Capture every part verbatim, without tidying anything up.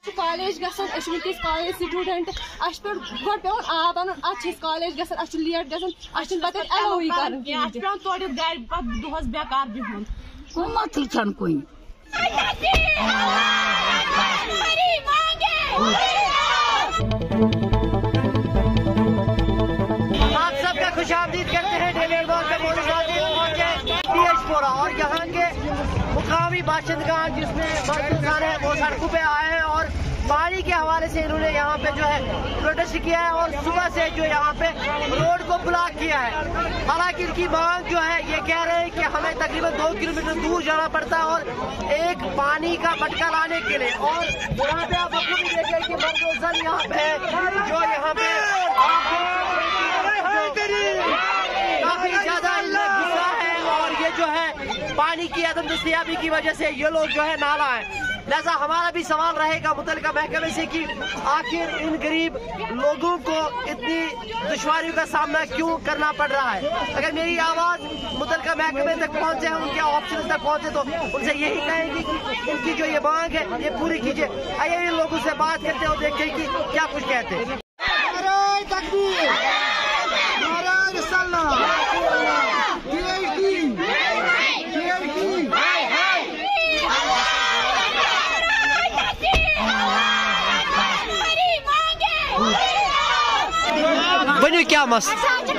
College गसन अस college student अस पे गो पे आब अन अत कॉलेज गसन अस लेट गसन अस पत अलोई कर तोड़ गाड़ दोहस बेकार बिहुन मसल छन कोई आप सबका खुशामदीद करते हैं डेली अखबार के और यहाँ के मुकामी बाशिंदगान जिसमें बड़े इंसान है वो सड़कों पे आए हैं और पानी के हवाले से इन्होंने यहाँ पे जो है प्रोटेस्ट किया है और सुबह से जो यहाँ पे रोड को ब्लॉक किया है। हालांकि इनकी मांग जो है ये कह रहे हैं कि हमें तकरीबन दो किलोमीटर दूर जाना पड़ता है और एक पानी का मटका लाने के लिए। और यहाँ पे आप अपनी भी देखें कि मर्दोजन यहाँ पे जो यहाँ पे काफी ज्यादा गुस्सा है और ये जो है पानी की अदम दस्तयाबी की वजह से ये लोग जो है नाला है। लिहाजा हमारा भी सवाल रहेगा मुतल्लिका महकमे से कि आखिर इन गरीब लोगों को इतनी दुश्वारियों का सामना क्यों करना पड़ रहा है। अगर मेरी आवाज मुतल्लिका महकमे तक पहुंचे, उनके ऑप्शन तक पहुंचे तो उनसे यही कहेंगे कि उनकी जो ये मांग है ये पूरी कीजिए। आइए इन लोगों से बात करते हो, देखते हैं कि क्या कुछ कहते हैं। बनो क्या मस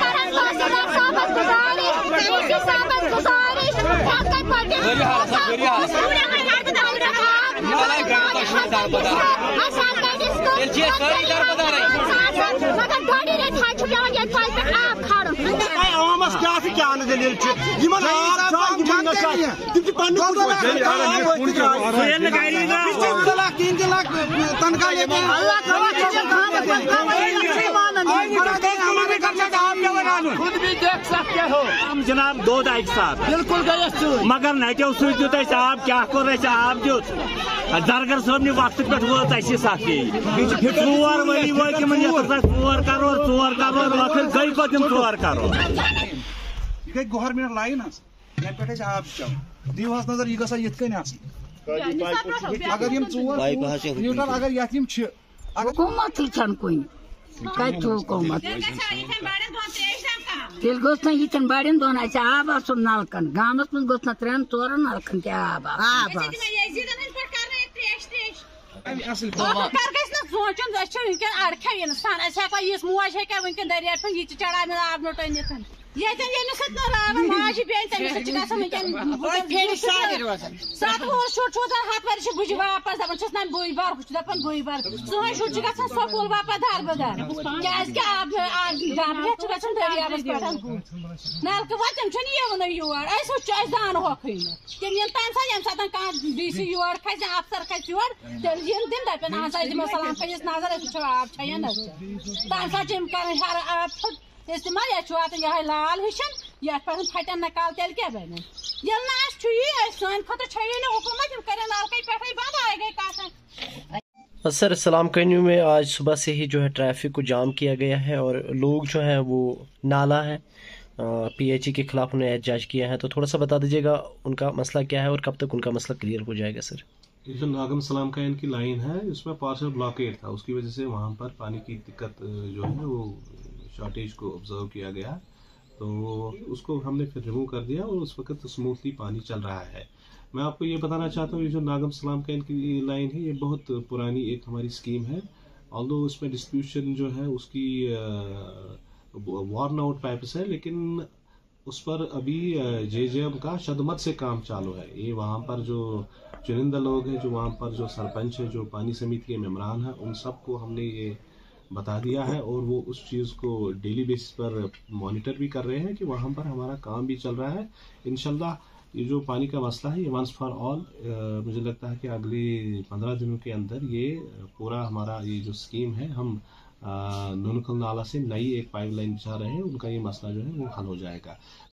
खुद भी देख सकते हो हम जनाब दो एक साथ बिल्कुल गए मगर नटो सुत आप क्या कर आप दुत दरगर साहब वक्त पे वोत सख्ती ोर वरी वो ोर करोड़ ोर करोड़ गई पतम ोर करोड़ गई गवर्नमेंट लाइन पे आब दिव नजर यह गसा ये अगर मीटर अगर हुकूमत छन कोई कत हुकूमत तेल गोस ना यन बड़न दोन आब आसन नलकन गामस मज गोस ना त्रेन चोरन नलकन ते आब आब सोचन अड़खे इंसान हेको यस मोज हे वनकन दरिया पे ये चढ़ा आब नोटन माज सत वो शुर हथ वर बुझ वापस दपान ना बुई बार हूँ दपान बुई बार सोन शुर गो स्कूल वापस दार बदार क्या दरियावस पे नलक वो तम यवन योर अस दान होखी तम इन तम सा ये सात कह डी सी योर खस अफसर खस योर तेल दिन दपन हाँ दिमो सलाम पस नजर आब छन तम सा कर हर आब इस्तेमाल ये यह लाल हिशन ये पे फटन नकाल तेल क्या बन ये सान खुद हुकूमत कर नलक पे बंद आ गई कत। सर इस्लाम कन्यू में आज सुबह से ही जो है ट्रैफिक को जाम किया गया है और लोग जो है वो नाला है पीएचई के खिलाफ उन्हें एहतजाज किया है, तो थोड़ा सा बता दीजिएगा उनका मसला क्या है और कब तक उनका मसला क्लियर हो जाएगा। सर ये जो नागम सलाम का इनकी लाइन है उसमें पार्शल ब्लॉकेड था, उसकी वजह से वहाँ पर पानी की दिक्कत जो है वो शॉर्टेज को ऑब्जर्व किया गया, तो उसको हमने फिर रिमूव कर दिया और उस वक्त स्मूथली पानी चल रहा है। मैं आपको ये बताना चाहता हूँ ये जो नागम सलाम का इनकी लाइन है ये बहुत पुरानी एक हमारी स्कीम है, ऑल्दो उसमें डिस्ट्रीब्यूशन जो है उसकी वॉर्न आउट पाइप्स है, लेकिन उस पर अभी जेजेएम का शदमत से काम चालू है। ये वहाँ पर जो चुनिंदा लोग हैं, जो वहाँ पर जो सरपंच है, जो पानी समिति के मेम्बरान हैं, उन सबको हमने ये बता दिया है और वो उस चीज़ को डेली बेसिस पर मॉनिटर भी कर रहे हैं कि वहाँ पर हमारा काम भी चल रहा है। इंशाल्लाह ये जो पानी का मसला है ये वंस फॉर ऑल मुझे लगता है कि अगले पंद्रह दिनों के अंदर ये पूरा हमारा ये जो स्कीम है हम नूनखल नाला से नई एक पाइपलाइन बिछा रहे हैं, उनका ये मसला जो है वो हल हो जाएगा।